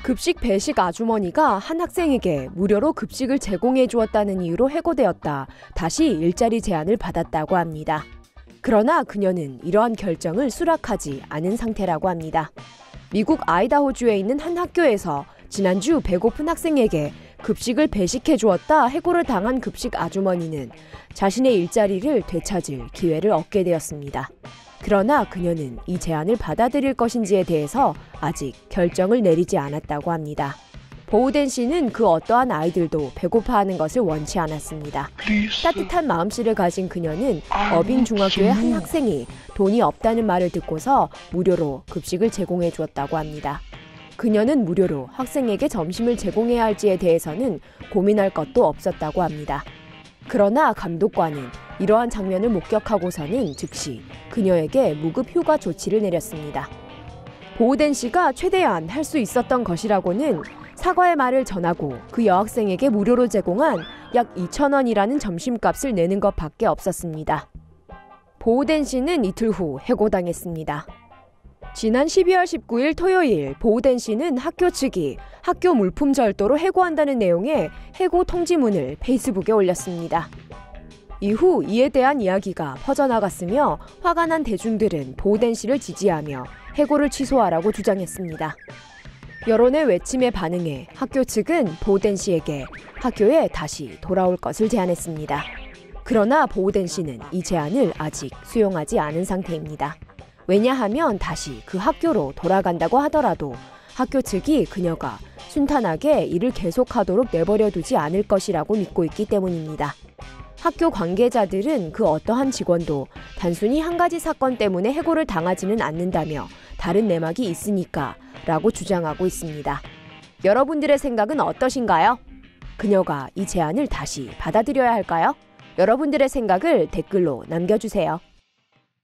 급식 배식 아주머니가 한 학생에게 무료로 급식을 제공해 주었다는 이유로 해고되었다 다시 일자리 제안을 받았다고 합니다. 그러나 그녀는 이러한 결정을 수락하지 않은 상태라고 합니다. 미국 아이다호주에 있는 한 학교에서 지난주 배고픈 학생에게 급식을 배식해 주었다 해고를 당한 급식 아주머니는 자신의 일자리를 되찾을 기회를 얻게 되었습니다. 그러나 그녀는 이 제안을 받아들일 것인지에 대해서 아직 결정을 내리지 않았다고 합니다. 보우덴 씨는 그 어떠한 아이들도 배고파하는 것을 원치 않았습니다. 따뜻한 마음씨를 가진 그녀는 어빙 중학교의 한 학생이 돈이 없다는 말을 듣고서 무료로 급식을 제공해 주었다고 합니다. 그녀는 무료로 학생에게 점심을 제공해야 할지에 대해서는 고민할 것도 없었다고 합니다. 그러나 감독관은 이러한 장면을 목격하고서는 즉시 그녀에게 무급 휴가 조치를 내렸습니다. 보우덴 씨가 최대한 할 수 있었던 것이라고는 사과의 말을 전하고 그 여학생에게 무료로 제공한 약 2,000원이라는 점심값을 내는 것밖에 없었습니다. 보우덴 씨는 이틀 후 해고당했습니다. 지난 12월 19일 토요일 보우덴 씨는 학교 측이 학교 물품 절도로 해고한다는 내용의 해고 통지문을 페이스북에 올렸습니다. 이후 이에 대한 이야기가 퍼져나갔으며 화가 난 대중들은 보우덴 씨를 지지하며 해고를 취소하라고 주장했습니다. 여론의 외침에 반응해 학교 측은 보우덴 씨에게 학교에 다시 돌아올 것을 제안했습니다. 그러나 보우덴 씨는 이 제안을 아직 수용하지 않은 상태입니다. 왜냐하면 다시 그 학교로 돌아간다고 하더라도 학교 측이 그녀가 순탄하게 일을 계속하도록 내버려 두지 않을 것이라고 믿고 있기 때문입니다. 학교 관계자들은 그 어떠한 직원도 단순히 한 가지 사건 때문에 해고를 당하지는 않는다며 다른 내막이 있으니까 라고 주장하고 있습니다. 여러분들의 생각은 어떠신가요? 그녀가 이 제안을 다시 받아들여야 할까요? 여러분들의 생각을 댓글로 남겨주세요.